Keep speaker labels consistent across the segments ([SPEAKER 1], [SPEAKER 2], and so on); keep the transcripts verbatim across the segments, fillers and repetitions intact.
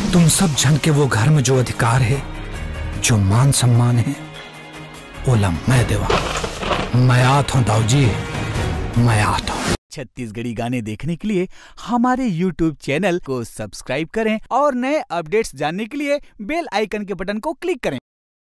[SPEAKER 1] तुम सब जन के वो घर में जो अधिकार है, जो मान सम्मान है, ओला मैं देवा। मैं आता हूं दाऊ जी, मैं आता हूं।
[SPEAKER 2] छत्तीसगढ़ी गाने देखने के लिए हमारे यूट्यूब चैनल को सब्सक्राइब करें और नए अपडेट्स जानने के लिए बेल आइकन के बटन को क्लिक करें।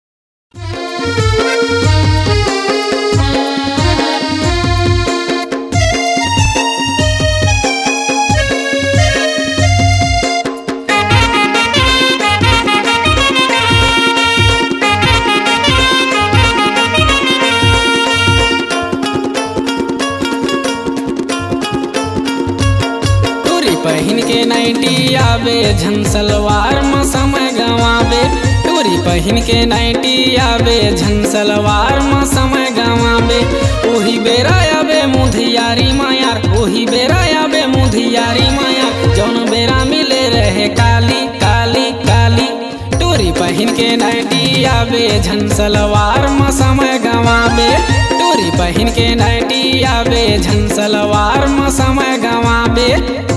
[SPEAKER 3] पहिन के नाइटी आवे झन सलवार में समय गवावे। टोरी पहिन के नाइटी आवे झन सलवार में समय गवावे। ओही बेरा आवे मुधियारी मायार, ओही बेरा आवे मुधियारी मायार। जौन बेरा मिले रहे काली काली काली। टोरी पहिन के नाइटी आवे झन सलवार में समय गवावे। टोरी पहिन के नाइटी आवे झन सलवार में समय गवावे।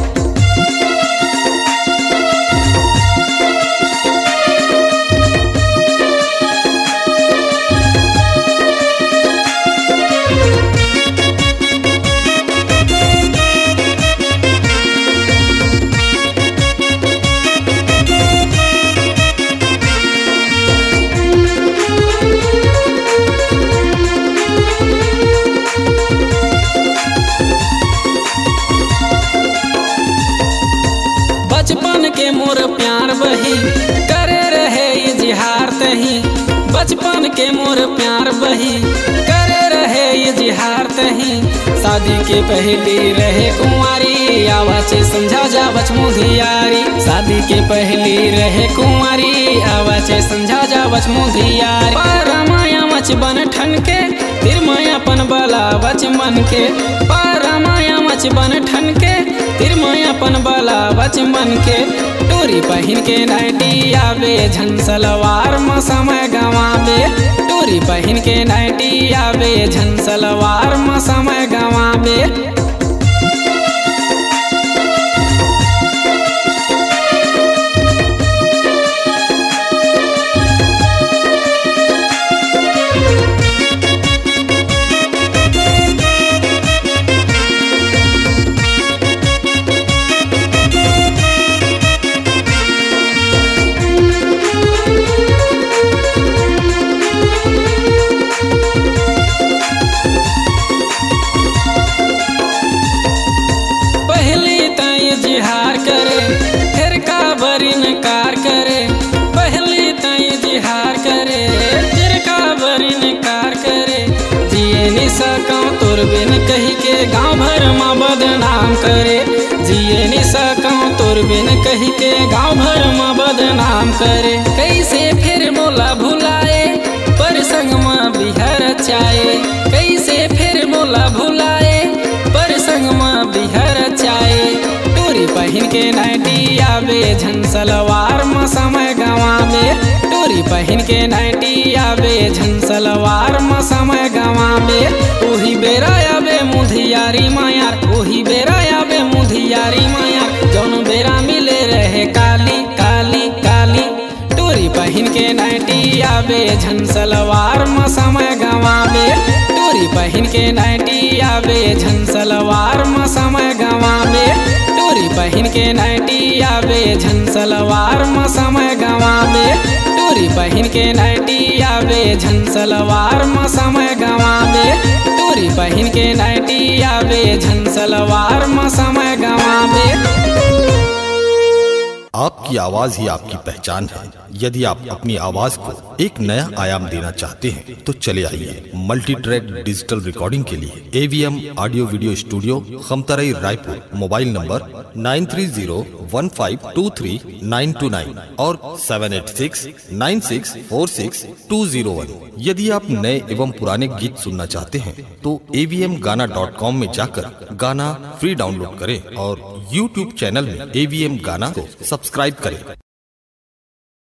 [SPEAKER 3] बचपन के मोर प्यार बही करे रहे इजहार तही। बचपन के मोर प्यार बही करे रहे इजहार तही। शादी के पहली रहे कुंवारी, आवाज समझा जावच मुधियारी। शादी के पहली रहे कुंवारी, आवाज समझा जावच मुधियारी। पारमाया मच बन ठन के तिरमाया पन बलावच मन के। पारमाया मच बन ठन के तिरमाया पन बलावच मन के। टोरी पहिन के नाइटी आवे झन सलवार में समय गवावे। टोरी पहिन के नाइटी आवे झन सलवार में समय गवावे। जिहार करे फिर का बरी नकार करे। पहले तय जिहार करे फिर का बरी नकार करे। जिए नहीं सकूं तोर बिन कही के गाँव भर में बदनाम करे। जिए नहीं सकूं तोर बिन कही के गाँव भर में बदनाम करे। कैसे फिर मोला भुलाए पर संग में बिहर चाहे। कैसे फिर मोला भुलाए पर संग में बिहर चाहे। टोरी पहिन के नाइटी आवे झन सलवार में समय गवावे। टोरी पहिन के नाइटी आवे झन सलवार में समय गवावे। ओही बेरा आवे मुधियारी मायार, ओही बेरा आवे मुधियारी मायार। जौन बेरा मिले रहे काली काली काली। टोरी पहिन के नाइटी आवे झन सलवार में समय गवावे। टोरी पहिन के नाइटी आवे झन सलवार में समय गवावे। टोरी पहिन के नाइटी आवे झन सलवार में समय गवावे। टोरी पहिन के नाइटी आवे झन सलवार में समय गवावे। टोरी पहिन के नाइटी आवे झन सलवार में समय गवावे।
[SPEAKER 4] आपकी आवाज ही आपकी पहचान है। यदि आप अपनी आवाज को एक नया आयाम देना चाहते हैं तो चले आइए मल्टी ट्रैक डिजिटल रिकॉर्डिंग के लिए AVM audio video studio Khamtarai Raipur. Mobile number nine three zero one five two three nine two nine और seven eight six nine six four six two zero one. यदि आप नए एवं पुराने गीत सुनना चाहते हैं तो एवीएम गाना डॉट कॉम में जाकर गाना फ्री डाउनलोड करें और यूट्यूब चैनल में एवीएम गाना को सब्सक्राइब करें।